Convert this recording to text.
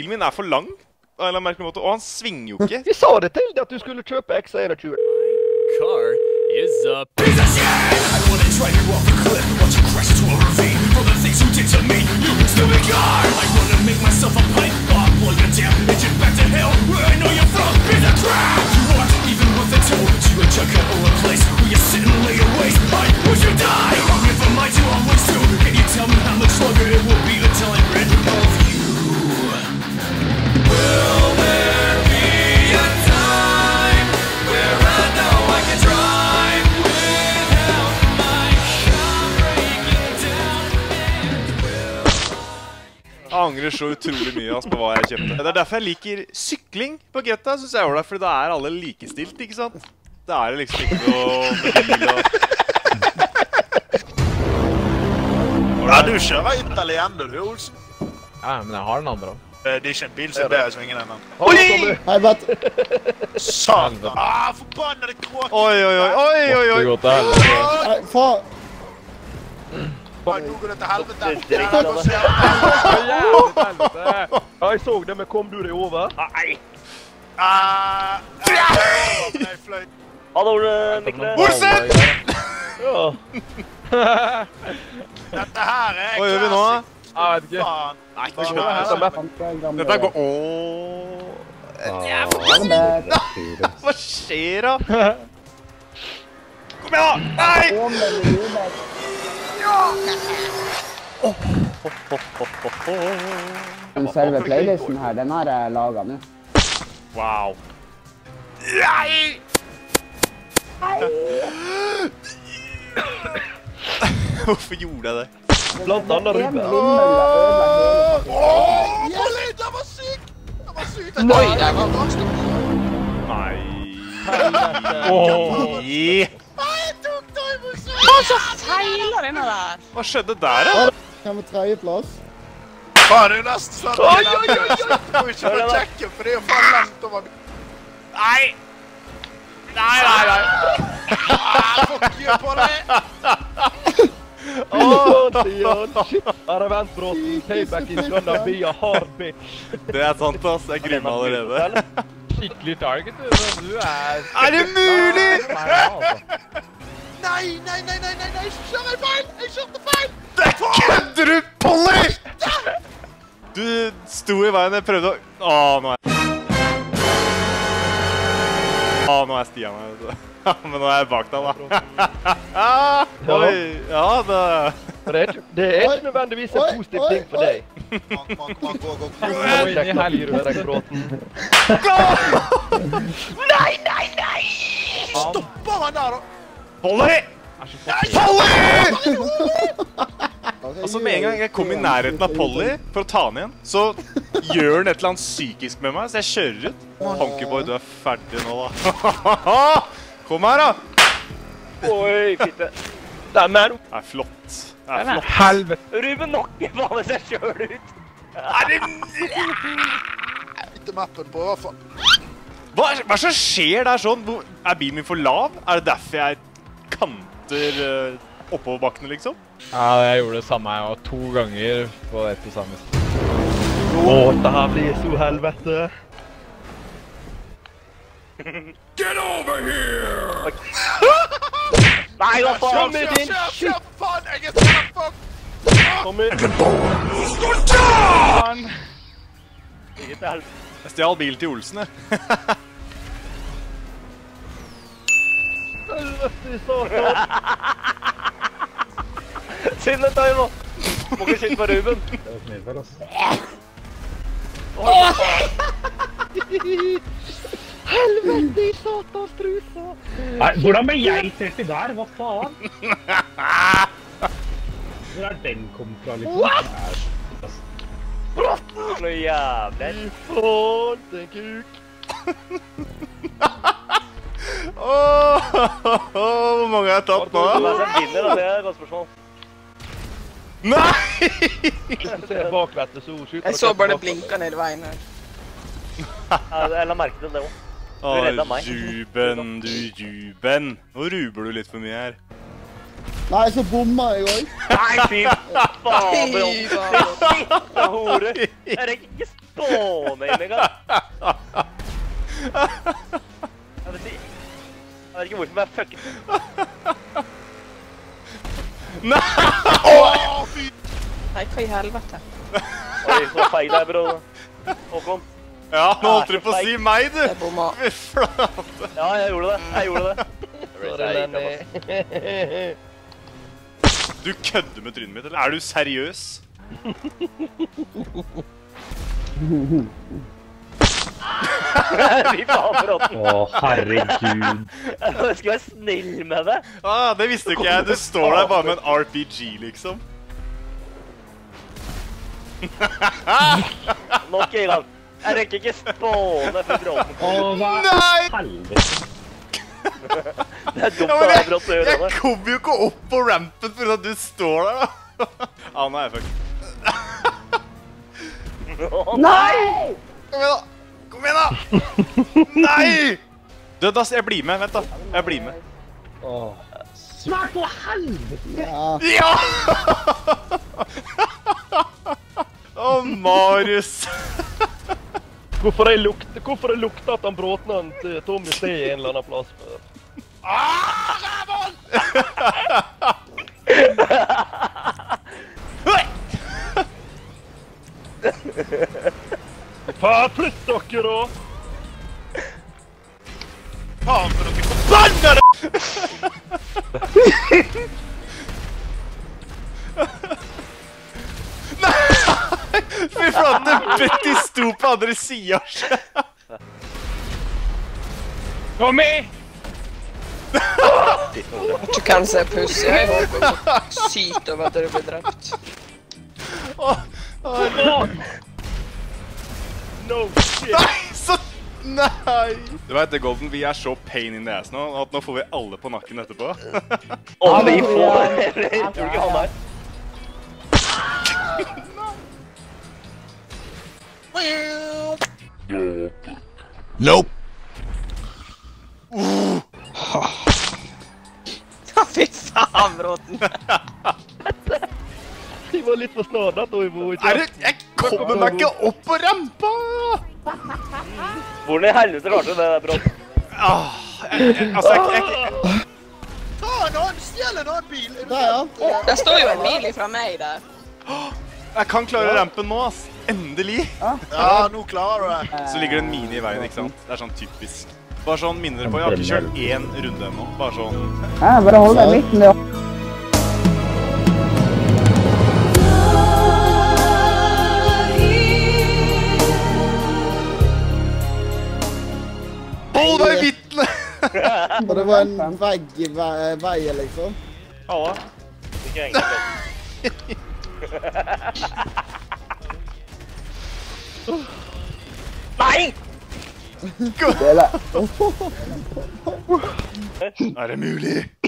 bilen min for lang, på en eller annen merkelig måte, og han svinger jo ikke. Vi sa det til deg at du skulle kjøpe X21. Car is a piece of shit! I wanna drive you off a cliff, watch you crash into a ravine. For the things you did to me, you stupid car! I wanna make myself a pipe bomb, plug a damn engine back to hell, where I know you're from, piece of crap! You aren't even worth a toe, to a junkyard or a place where you sit and lay your waste. I wish you die! I'm here for my two always too. Can you tell me how much longer it will be until I'm rid of you? Will there be a time where I know I can drive without my car breaking down and will Jeg angrer så utrolig mye på hva jeg kjøpte. Det derfor jeg liker sykling på GTA, synes jeg det, fordi da alle likestilt, ikke sant? Det liksom ikke noe med bil og... Ja, du kjører italiener, du, Olsen. Ja, men jeg har den andre. Det ikke en bil som bedre som ingen annen. Oi! Helvete! Satan! Forbannede kråk! Oi. Det går til helvete. Nei, faen! Nå går det til helvete! Jeg så det, men kom du deg over? Nei! Hallo, Niklas. Olsen! Ja. Dette her Hva gjør vi nå? Jeg vet ikke. Faen! Nei, ikke kjøp. Dette går... Hva skjer da? Kom igjen da! Nei! Den selve playlisten her, den har jeg laget nå. Wow. Nei! Hvorfor gjorde jeg det? Blant annet Ruben. Den var syk! Den var syk! Nei! Nei. Jeg tok deg på syk! Hva så feiler denne der? Hva skjedde der da? Kan vi tredje plass? Faen, det nesten sånn at jeg må ikke få tjekke, for det faen langt over... Nei! Fuck you på deg! Stian, shit. Her vent, Bråten. Payback is gonna be a hard bitch. Det sant, ass. Jeg gruer meg allerede. Skikkelig target, du. Men du det mulig? Nei! Kjører jeg feil! Jeg kjørte feil! Det kødder du, Polly! Du sto i veien, jeg prøvde å... nå er Stian her. Men nå er jeg bak deg, da. Oi, ja, Det er ikke nødvendigvis en positiv ting for deg. Gå. Inn i helvete, Bråten. Nei! Stopper han der, da! Polly! Polly! Altså, med en gang jeg kom i nærheten av Polly for å ta han igjen, så gjør han et eller annet psykisk med meg, så jeg kjører ut. Honkyboy, du ferdig nå, da. Kom her, da! Oi, fitte. Den er flott. helvete. Ruben Nokke faller seg selv ut. Ikke mappen på, i hvert fall. Hva som skjer der sånn? Er bilen min for lav? Er det derfor jeg kanter oppoverbakkene, liksom? Ja, jeg gjorde det samme. Jeg var 2 ganger på ett og samme sted. Det her blir så helvete. get over here! Nei, hva faen? Kjør, faen! Jeg sånn, fuck! Kom inn. Jeg stjal bilen til Olsen, jeg. Helvete, satan. Sinnet nå. Må ikke skyte på Ruben. Det var knedfall, ass. Helvete i satans trusa. Nei, hvordan ble jeg sett i der? Hva faen? Hvor er den kommet fra, liksom? What? Så jævlig. Faen, det er kuk. Hvor mange har jeg tatt nå? Hvem er det som vinner, da? Det er et godt spørsmål. Nei! Se bakvettet, så skyt. Jeg så bare det blinket ned i veien her. Jeg la merke til det også. Ruben, Ruben. Nå ruber du litt for mye her. Nei, så bomma jeg også. Nei, fy faen, bro. Siste hore. Jeg rekker ikke spåne inn engang. Jeg vet ikke hvorfor jeg fucket. Nei! Nei, hva i helvete? Oi, så feil der, bro. Håkon. Ja, nå holdt du på å si meg, du! Jeg bomma. Fy flate. Ja, jeg gjorde det. Sorry, Lenny. Du kødder med trynet mitt, eller er du seriøs? Fy faen, Bråten. Å, herregud. Jeg skal være snill med det. Ah, det visste ikke jeg. Du står der bare med en RPG, liksom. Nok en gang. Jeg rekker ikke spåne for Bråten. Å, hva Nei! helvete. Det er dumt av deg, Bråten, å gjøre Jeg det. kommer jo ikke opp på rampen for at du står der, da. Ja, nå er jeg fucked. Nei! Kom igjen, da! Kom igjen, da! Nei! Du, da, jeg blir med. Vent, da. Jeg blir med. Snart på helvete. Ja. Ja! Å, Marius. Hvorfor jeg lukter at han Bråten han til Tommy C i en eller annen plass? Faen, flytt dere da! Faen for dere forbannede! Nei! Fy flate, Betty sto på andre siden. Kom i! Du kan se pussig. Jeg håper så sykt over at du blir drept. No shit! Nei, så... Nei! Du vet det, Golden, vi er så pain in the ass nå, at nå får vi alle på nakken etterpå. Å, vi får det! Jeg tror ikke han der. Nope. Fy faen, Bråten. De var litt for snarere, da, Ivo. Er det... Jeg kommer meg ikke opp på rampa! Hvordan i helvete klarte du det der, Bråten? Altså, Faen, han stjeler en annen bil! Der, ja. Det står jo en bil ifra meg der. jeg kan klare rampen nå, ass. Endelig. Ja, nå klarer du det. Så ligger det en mini i veien, ikke sant? Det er sånn typisk. Bare sånn, minner dere på, jeg har ikke kjørt én runde ennå. Bare sånn... Ja, bare hold deg i midten, du. Hold deg i midten! Og det var en vegg i veien, liksom. Halla. Ikke egentlig. Nei! Det er det. Er det mulig?